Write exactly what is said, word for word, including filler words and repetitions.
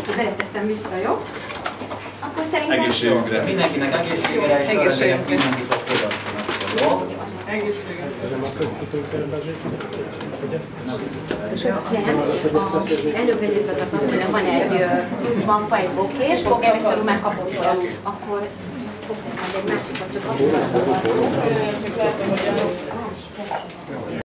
beleteszem vissza, jó? Akkor szerintem... Egészségükre. Mindenkinek egészségére és Egészségére. mindenkit a fogasszanak. Jó? Egészségre. Ez nem az, hogy fizikailag fogyasztani? Elővezetőt az azt, hogy van egy pluszban fa, egy bokés, polgármester úr már kapott tőle, akkor hozzá majd egy másikat csak akkor. Csak látom, hogy a